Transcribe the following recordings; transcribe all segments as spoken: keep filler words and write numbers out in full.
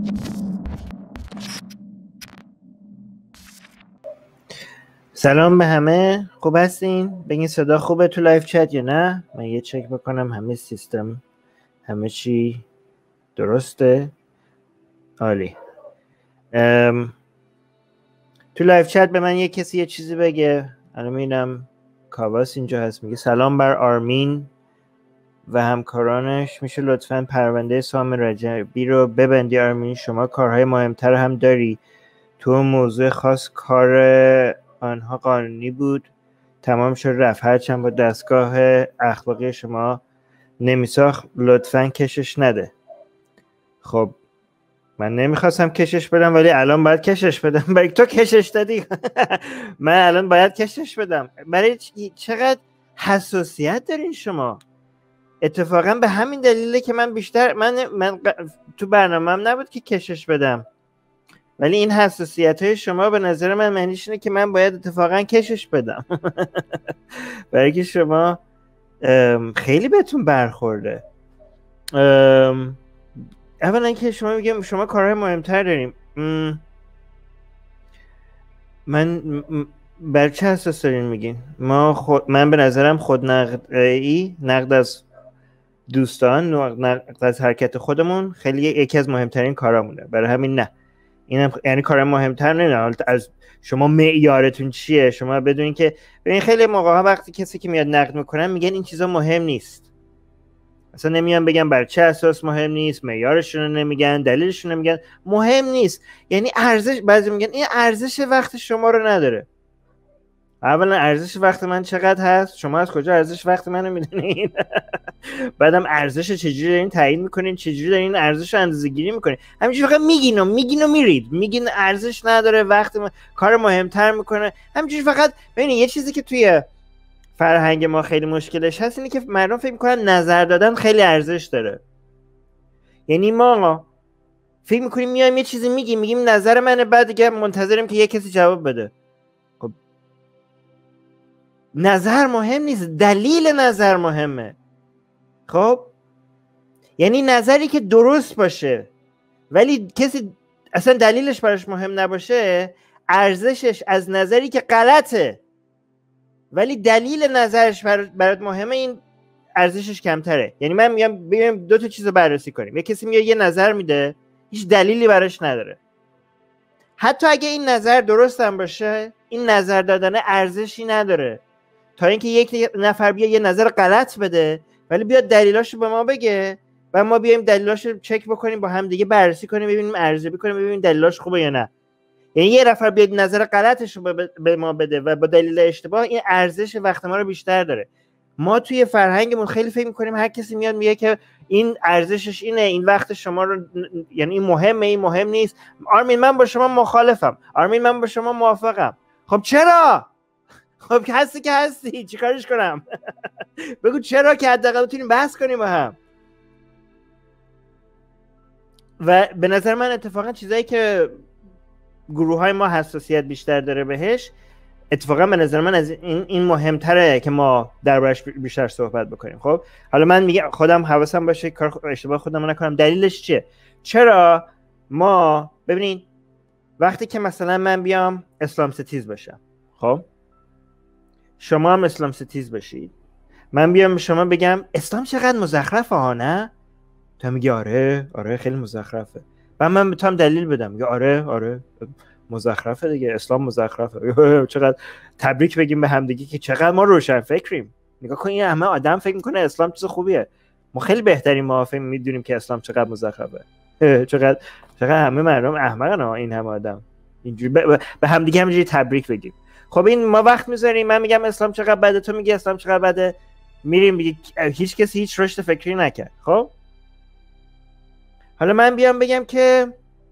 سلام به همه، خوب هستین؟ بگین صدا خوبه تو لایف چت یا نه؟ من یه چک بکنم همه سیستم همه چی درسته. عالی. ام... تو لایف چت به من یه کسی یه چیزی بگه. الان میبینم کاواس اینجا هست، میگه سلام بر آرمین و همکارانش. میشه لطفاً پرونده سام رجبی رو ببندی آرمین؟ شما کارهای مهمتر هم داری. تو موضوع خاص کار آنها قانونی بود، تمام شد رفت، هرچند با دستگاه اخلاقی شما نمیساخت، لطفاً کشش نده. خب من نمیخواستم کشش بدم ولی الان باید کشش بدم. برای تو کشش دادی. من الان باید کشش بدم. برای چقدر حساسیت دارین شما؟ اتفاقا به همین دلیله که من بیشتر من, من تو برنامه‌ام نبود که کشش بدم، ولی این حساسیت های شما به نظر من معنیش اینه که من باید اتفاقا کشش بدم. برای که شما خیلی بهتون برخورده. اولا که شما میگم شما کارهای مهمتر داریم. من بر چه اساس دارین میگین؟ ما خود من به نظرم خود نقدی، نقد از دوستان، نقد از حرکت خودمون خیلی یکی از مهمترین کارامونه. برای همین نه، این یعنی کار مهمتر نمیدونم از شما معیارتون چیه. شما بدونین که ببین خیلی موقعا وقتی کسی که میاد نقد میکنن میگن این چیزا مهم نیست، اصلا نمیان بگن بر چه اساس مهم نیست، معیارشون رو نمیگن، دلیلشون رو نمیگن، مهم نیست. یعنی ارزش، بعضی میگن این ارزش وقت شما رو نداره. اولا ارزش وقت من چقدر هست؟ شما از کجا ارزش وقت منو میدونین؟ بعدم ارزش چجوری دارین تعیین میکنین؟ چجوری دارین ارزش رو اندازه‌گیری میکنین؟ همینجوری فقط میگین و میگین و میرید، میگین ارزش نداره، وقت ما... کار مهمتر میکنه. همینجوری فقط ببینید یه چیزی که توی فرهنگ ما خیلی مشکلش هست اینه که مردم فکر میکنن نظر دادن خیلی ارزش داره. یعنی ما فکر میکنیم میایم یه چیزی میگیم میگیم نظر منه، بعد دیگه منتظریم که یه کسی جواب بده. خب نظر مهم نیست، دلیل نظر مهمه. خب یعنی نظری که درست باشه ولی کسی اصلا دلیلش براش مهم نباشه، ارزشش از نظری که غلطه ولی دلیل نظرش برات مهمه، این ارزشش کمتره. یعنی من میگم بیایم دو تا چیزو بررسی کنیم. یه کسی میاد یه نظر میده، هیچ دلیلی براش نداره، حتی اگه این نظر درست هم باشه این نظر دادن ارزشی نداره، تا اینکه یک نفر بیا یه نظر غلط بده ولی بیاد دلیلاشو به ما بگه و ما بیایم دلیلاشو چک بکنیم، با هم دیگه بررسی کنیم، ببینیم ارزیابی کنیم، ببینیم دلیلاش خوبه یا نه. یعنی یه نفر بیاد نظر غلطش رو به ما بده و با دلیل اشتباه، این ارزش وقت ما رو بیشتر داره. ما توی فرهنگمون خیلی فکر می‌کنیم هر کسی میاد میگه که این ارزشش اینه، این وقت شما رو، یعنی این مهمه، این مهم نیست. آرمین من با شما مخالفم، آرمین من با شما موافقم. خب چرا؟ خب که هستی که هستی، چیکارش کنم؟ بگو چرا که حداقل بتونیم بحث کنیم با هم. و به نظر من اتفاقا چیزایی که گروه های ما حساسیت بیشتر داره بهش، اتفاقا به نظر من از این این مهمتره که ما دربارش بیشتر صحبت بکنیم. خب حالا من میگم خودم حواسم باشه کار اشتباه خودم نکنم. دلیلش چیه؟ چرا ما ببینین وقتی که مثلا من بیام اسلام ستیز باشم، خب شما هم اسلام ستیز باشید، من بیام به شما بگم اسلام چقدر مزخرفه ها، نه؟ تو میگی آره آره خیلی مزخرفه، و من به تو هم دلیل بدم، میگه آره آره مزخرفه دیگه، اسلام مزخرفه. چقدر تبریک بگیم به همدیگه که چقدر ما روشن فکریم. نگاه کن این همه آدم فکر میکنه اسلام چیز خوبیه، ما خیلی بهترین، ما فکر میدونیم که اسلام چقدر مزخرفه. چقدر چقدر همه مردم احمقن ها، این همه آدم اینجوری ب... به همدیگه همینجوری تبریک بگیم. خب این ما وقت میذاریم، من میگم اسلام چقدر بده، تو میگی اسلام چقدر بده، میریم میگه هیچ کسی هیچ رشد فکری نکرد. خب حالا من بیام بگم که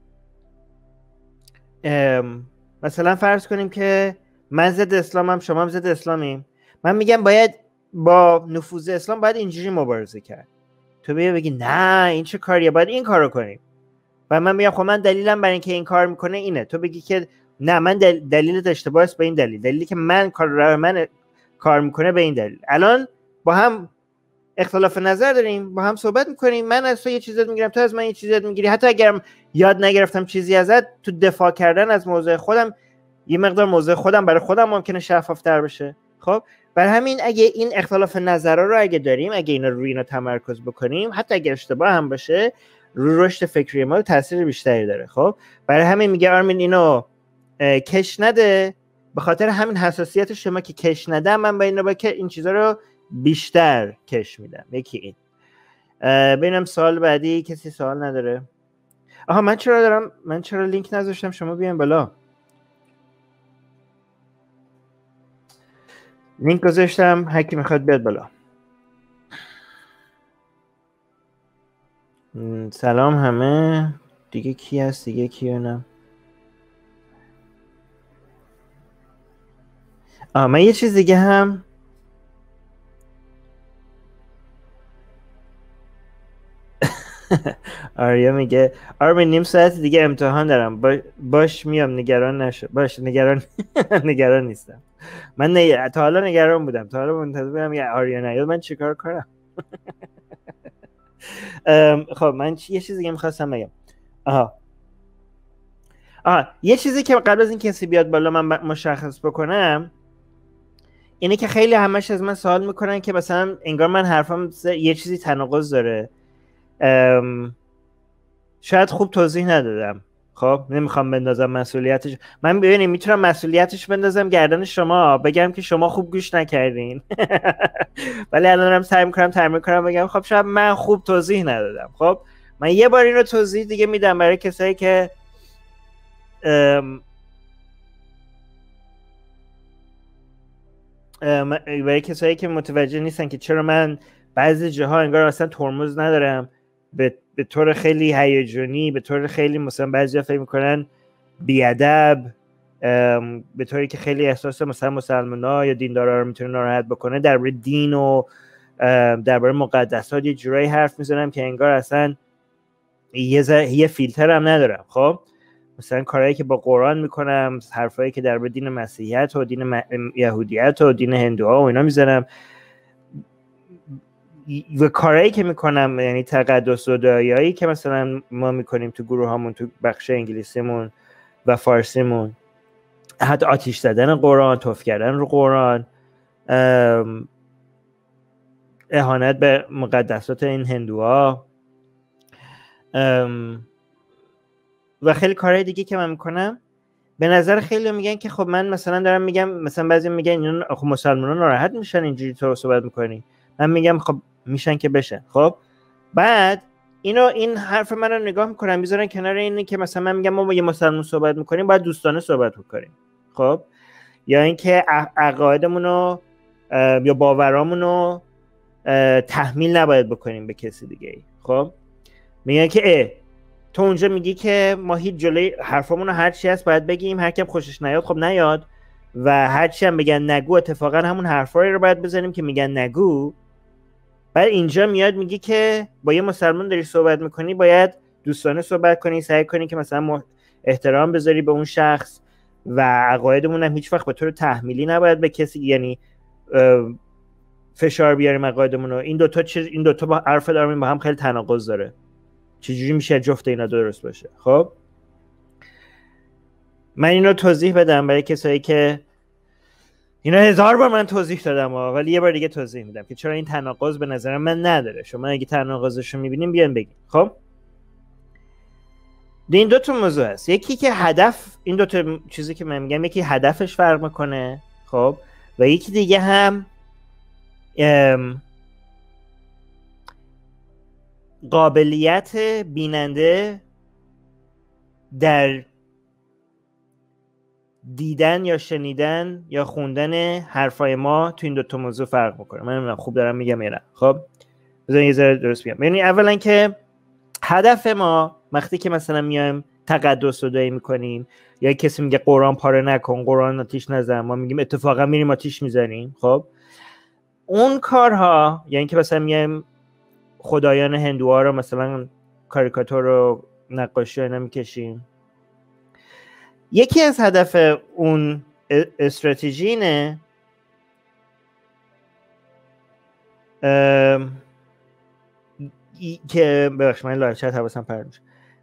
مثلا فرض کنیم که من ضد اسلامم، شما هم ضد اسلامیم، من میگم باید با نفوذ اسلام باید اینجوری مبارزه کرد، تو بیا بگی نه این چه کاریه، باید این کارو کنیم، و من میگم خب من دلیلم برای اینکه این کار میکنه اینه، تو بگی که نه من دل... دلیلت اشتباهه به این دلیل، دلیلی که من کار رو من کار میکنه به این دلیل. الان با هم اختلاف نظر داریم، با هم صحبت میکنیم، من از تو یه چیزی میگیرم، تو از من یه چیزی میگیری، حتی اگرم یاد نگرفتم چیزی ازت، تو دفاع کردن از موضوع خودم یه مقدار موضوع خودم برای خودم ممکنه شفافتر بشه. خب برای همین اگه این اختلاف نظرها رو اگه داریم، اگه اینا روی اینا تمرکز بکنیم، حتی اگه اشتباه هم باشه، رو رشد فکری ما تاثیر بیشتری داره. خب برای همین میگه آرمین اینو کش نده، به خاطر همین حساسیت شما که کش نده، من با اینا با که این چیزا رو بیشتر کش میدم. یکی این. ببینم سوال بعدی کسی سوال نداره؟ آها من چرا دارم من چرا لینک نذاشتم شما بیاین بالا؟ لینک گذاشتم، هر کی میخواد بیاد بالا. سلام همه. دیگه کی هست؟ دیگه کیونم؟ آه من یه چیز دیگه هم آریا میگه آرمین نیم ساعت دیگه امتحان دارم. با... باش میام، نگران نشو. باش نگران نگران نیستم. من نه... تا حالا نگران بودم، تا حالا منتظر بودم یه آریا نیاد من چیکار کنم. خب من چ... یه چیز دیگه میخواستم بگم. آها آها یه چیزی که قبل از این کسی بیاد بالا من مشخص بکنم اینه که خیلی همش از من سوال میکنن که مثلا انگار من حرفم یه چیزی تناقض داره. ام... شاید خوب توضیح ندادم. خب نمیخوام بندازم مسئولیتش. من ببینیم میتونم مسئولیتش بندازم گردن شما، بگم که شما خوب گوش نکردین. ولی الانم سعی میکنم تمرین کنم بگم خب شاید من خوب توضیح ندادم. خب من یه بار این رو توضیح دیگه میدم برای کسایی که ام... ام... برای کسایی که متوجه نیستن که چرا من بعضی جاها انگار اصلا ترمز ندارم، به به طور خیلی هیجانی، به طور خیلی مثلا بعضیا فکر میکنن بیادب، به طوری که خیلی احساس مثلا مسلمان‌ها یا دیندارا رو میتونه ناراحت بکنه، درباره دین و درباره مقدسات یه جورایی حرف میزنم که انگار اصلا یه ز... یه فیلتر هم ندارم. خب مثلا کارهایی که با قرآن میکنم، حرفایی که درباره دین مسیحیت و دین م... یهودیت و دین هندوها و اینا میزنم، و کارهایی که میکنم یعنی تقدس و دعایایی که مثلا ما میکنیم تو گروه هامون، تو بخش انگلیسیمون و فارسیمون، حتی آتیش زدن قرآن، توف کردن رو قرآن، اهانت به مقدسات این هندوها و خیلی کارهای دیگه که من میکنم، به نظر خیلی میگن که خب من مثلا دارم میگم، مثلا بعضی میگن اینا خب مسلمانان ناراحت میشن اینجوری تو صحبت میکنی. من میگم خب میشن که بشن. خب بعد اینو این حرف من رو نگاه میکنم میذارن کنار اینی که مثلا من میگم ما با یه مسلمان صحبت میکنیم باید دوستانه صحبت میکنیم. خب یا اینکه عقایدمون رو یا باورامون رو تحمیل نباید بکنیم به کسی دیگه ای. خب میگن که اه تو اونجا میگی که ما هیچ جلوی حرفمون رو هر چی هست باید بگیم، هر کیم خوشش نیاد خب نیاد، و هر چی هم بگن نگو اتفاقا همون حرفایی رو باید بزنیم که میگن نگو. بعد اینجا میاد میگی که با یه مسلمان داری صحبت میکنی باید دوستانه صحبت کنی، سعی کنی که مثلا احترام بذاری به اون شخص و عقایدمون هم هیچ وقت به طور تحمیلی نباید به کسی یعنی فشار بیاریم عقایدمون رو. این دوتا چیز، این دوتا با حرف داریم با هم خیلی تناقض داره. چجوری میشه جفت اینا درست باشه؟ خب من اینو توضیح بدم برای کسایی که اینا هزار بار من توضیح دادم ولی یه بار دیگه توضیح میدم که چرا این تناقض به نظر من نداره. شما اگه تناقضش رو میبینیم بیان بگین. خب این دو تا موضوع هست، یکی که هدف، این دو تا چیزی که من میگم یکی هدفش فرق میکنه، خب و یکی دیگه هم قابلیت بیننده در دیدن یا شنیدن یا خوندن حرفای ما تو این دو تا موضوع فرق میکنه. من نمیدونم خوب دارم میگم یا نه. خب بذارین یه ذره درست بگم. یعنی اولا که هدف ما وقتی که مثلا میایم تقدس رو دایی میکنیم یا کسی میگه قرآن پاره نکن، قرآن آتیش نزن، ما میگیم اتفاقا میریم آتیش میزنیم. خب اون کارها یعنی که مثلا میایم خدایان هندوها رو مثلا کاریکاتور و نقاشی اینا میکشیم، یکی از هدف اون استراتژی اینه که ببخشید من لایو چت حواسم پرت میشه.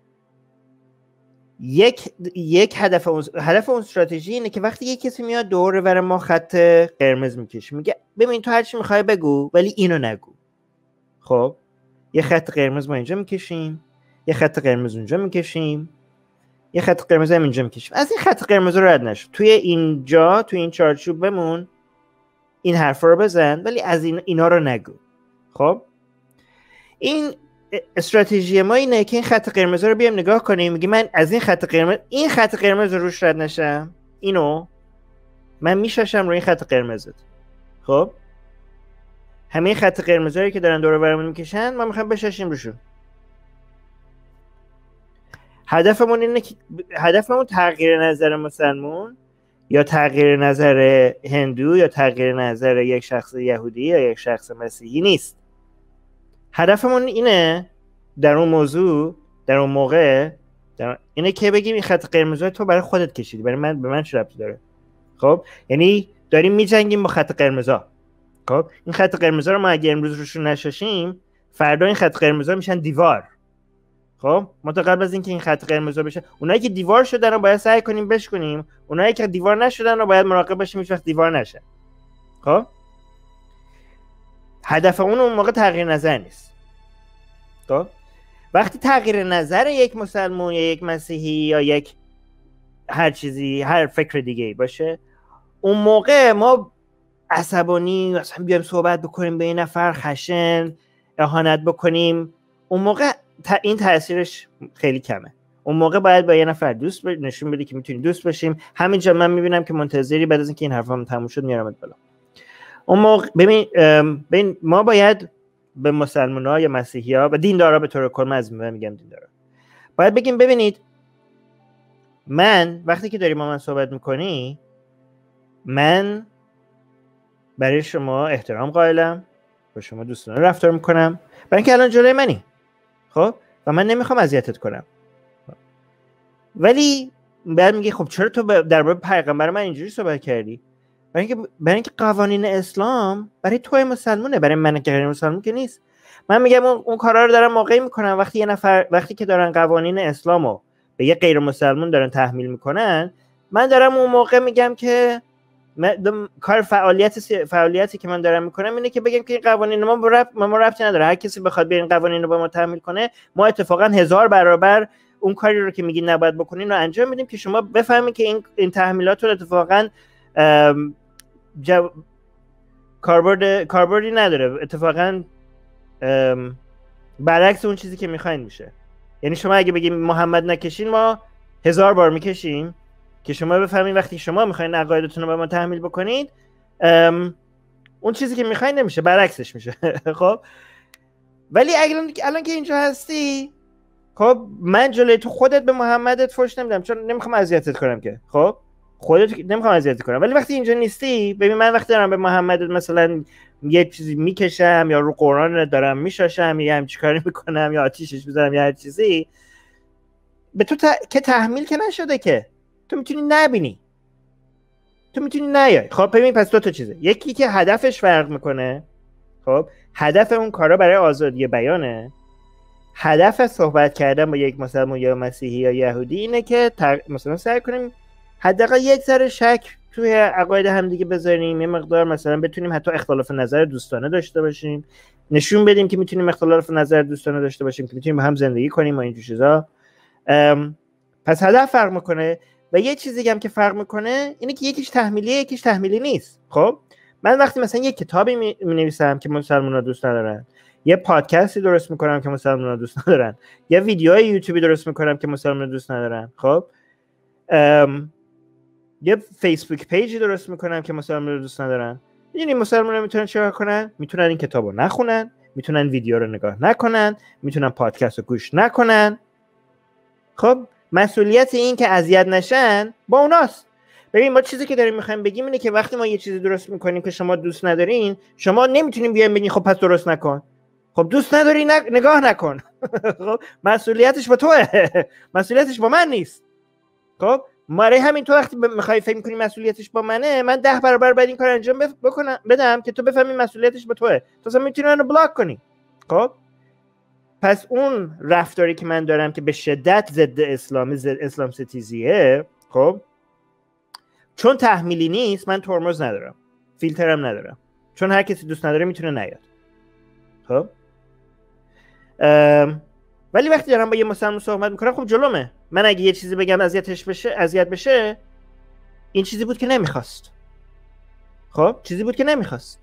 یک یک هدف اون هدف اون استراتژی اینه که وقتی یک کسی میاد دور ور ما خط قرمز میکشه، میگه ببین تو هر چی میخوای بگو ولی اینو نگو. خب یه خط قرمز ما اینجا میکشیم، یه خط قرمز اونجا میکشیم، یه خط قرمز هم اینجا میکشیم. از این خط قرمز رو رد نشو، توی اینجا توی این چارچوب بمون، این حرفا رو بزن ولی از این اینا رو نگو. خب این استراتژی ما اینه که این خط قرمز رو بیام نگاه کنیم، میگی من از این خط قرمز این خط قرمز رو روش رد نشم، اینو من میشاشم روی این خط قرمزت. خب همه این خط قرمزایی که دارن دور و برمون میکشن ما میخوایم بشاشیم روشون. هدفمون اینه که هدفمون تغییر نظر مسلمون یا تغییر نظر هندو یا تغییر نظر یک شخص یهودی یا یک شخص مسیحی نیست. هدفمون اینه در اون موضوع در اون موقع در اینه که بگیم این خط قرمز رو تو برای خودت کشیدی، برای من به من چه ربطی داره؟ خب یعنی داریم میجنگیم با خط قرمزا. خب این خط قرمزا رو ما اگه امروز روشون نشاشیم فردا این خط قرمزا میشن دیوار. خب ما تا قبل از اینکه این خط قرمزا بشه، اونایی که دیوار شدن رو باید سعی کنیم بشکنیم، اونایی که دیوار نشدن رو باید مراقب باشیم هیچ وقت دیوار نشه. خب هدف اون اون موقع تغییر نظر نیست. خب وقتی تغییر نظر یک مسلمان یا یک مسیحی یا یک هر چیزی هر فکر دیگه باشه، اون موقع ما عصبانی مثلا بیایم صحبت بکنیم به این نفر، خشن اهانت بکنیم، اون موقع این تاثیرش خیلی کمه. اون موقع باید با یه نفر دوست نشون بدی که میتونی دوست باشیم. همینجا من میبینم که منتظری بعد از اینکه این حرفام تموم شد میارمت بالا. اون موقع ببین ببین ما باید به مسلمان‌ها یا مسیحی‌ها و دیندارا به طور کل از میگم دیندارا باید بگیم ببینید من وقتی که داری با من صحبت میکنی من برای شما احترام قائلم، با شما دوستانه رفتار میکنم برای اینکه الان جلوی منی. خب و من نمیخوام اذیتت کنم. ولی بعد میگه خب چرا تو درباره پیغمبر من اینجوری صحبت کردی؟ برای اینکه برای اینکه قوانین اسلام برای توی مسلمونه، برای من که غیر مسلمان که نیست. من میگم اون, اون کارا رو دارن موقعی میکنن وقتی یه نفر وقتی که دارن قوانین اسلامو به یه غیر مسلمان دارن تحمیل میکنن، من دارم اون موقع میگم که کار فعالیت فعالیتی که من دارم میکنم اینه که بگم که این قوانین ما رب ما ربطی نداره. هر کسی بخواد بیاد این قوانین رو با ما تحمیل کنه، ما اتفاقا هزار برابر اون کاری رو که میگی نباید بکنین رو انجام میدیم که شما بفهمید که این این تحمیلات رو اتفاقا جو... کاربرد کاربردی نداره، اتفاقا برعکس اون چیزی که میخواین میشه. یعنی شما اگه بگیم محمد نکشین ما هزار بار میکشیم که شما بفهمید وقتی شما میخواین عقایدتون رو به ما تحمیل بکنید اون چیزی که میخواین نمیشه، برعکسش میشه. خب ولی الان الان که اینجا هستی، خب من جلوی تو خودت به محمدت فحش نمیدم چون نمیخوام اذیتت کنم که، خب خودت نمیخوام اذیت کنم. ولی وقتی اینجا نیستی، ببین من وقتی دارم به محمدت مثلا یه چیزی میکشم یا رو قرآن دارم میشاشم یا همچین کاری میکنم یا آتیشش میذارم یا هر چیزی، به تو ت... که تحمیل که نشده که تو میتونی نبینی، تو میتونی نیای. خب ببین پس دو تا چیزه، یکی که هدفش فرق میکنه، خب هدف اون کارا برای آزادی بیانه، هدف صحبت کردن با یک مسلمان یا مسیحی یا یهودی اینه که تر... مثلا سعی کنیم حداقل یک ذره شک توی عقاید همدیگه بذاریم، یه مقدار مثلا بتونیم حتی اختلاف نظر دوستانه داشته باشیم، نشون بدیم که میتونیم اختلاف نظر دوستانه داشته باشیم که میتونیم با هم زندگی کنیم و این چیزا. پس هدف فرق میکنه. و یه چیزی هم که فرق میکنه اینه که یکیش تحمیلیه یکیش تحمیلی نیست. خب من وقتی مثلا یه کتابی می نویسم که مسلمان‌ها دوست ندارن، یه پادکستی درست میکنم که مسلمان‌ها دوست ندارن، یه ویدیوی یوتیوبی درست میکنم که مسلمان‌ها دوست ندارن، خب ام یه فیسبوک پیجی درست میکنم که مسلمان‌ها دوست ندارن، یعنی مسلمان‌ها میتونن چیکار کنن؟ میتونن این کتابو نخونن، میتونن ویدیو رو نگاه نکنن، میتونن پادکست رو گوش نکنن. خب مسئولیت این که اذیت نشن با اوناست. ببین ما چیزی که داریم میخوایم بگیم اینه که وقتی ما یه چیزی درست میکنیم که شما دوست ندارین، شما نمیتونین بیاین بگین خب پس درست نکن. خب دوست نداری نگاه نکن. خب مسئولیتش با توه، مسئولیتش با من نیست. خب برای همین تو وقتی میخوای فکر میکنی مسئولیتش با منه، من ده برابر باید این کار انجام بکنم بدم که تو بفهمی مسئولیتش با توه. تو اصلا میتونی منو بلاک کنی. خب پس اون رفتاری که من دارم که به شدت ضد اسلامی، ضد اسلام ستیزیه، خب چون تحمیلی نیست من ترمز ندارم، فیلترم ندارم، چون هر کسی دوست نداره میتونه نیاد. خب ولی وقتی دارم با یه مسلمان صحبت میکنم خب جلومه، من اگه یه چیزی بگم اذیتش بشه، اذیت بشه، این چیزی بود که نمیخواست. خب چیزی بود که نمیخواست.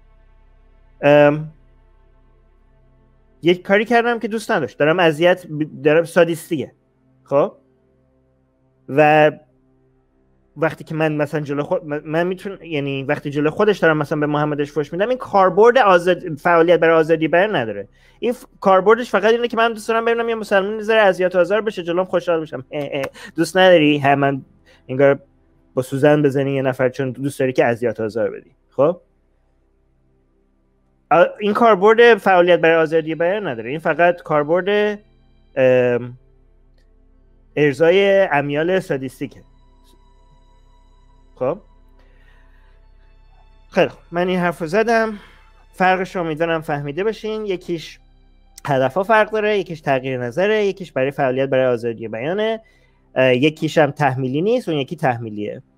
یک کاری کردم که دوست نداشت، دارم اذیت دارم سادیستیه. خب و وقتی که من مثلا جلو خود من میتونم، یعنی وقتی جلو خودش دارم مثلا به محمدش فحش میدم، این کاربرد آزاد فعالیت برای آزادی بیان نداره. این ف... کاربردش فقط اینه که من دوست دارم ببینم یه مسلمان نذاره اذیت و آزار بشه، جلوم خوشحال بشم. دوست نداری هم من انگار با سوزن بزنی یه نفر چون دوست داری که اذیت و آزار بدی. خب این کاربرد فعالیت برای آزادی بیان نداره، این فقط کاربرد ارضای امیال سادیستیکه. خب خیلی خوب، من این حرف رو زدم، فرقش رو امیدوارم فهمیده باشین. یکیش هدفها فرق داره، یکیش تغییر نظره، یکیش برای فعالیت برای آزادی بیانه، یکیش هم تحمیلی نیست، اون یکی تحمیلیه.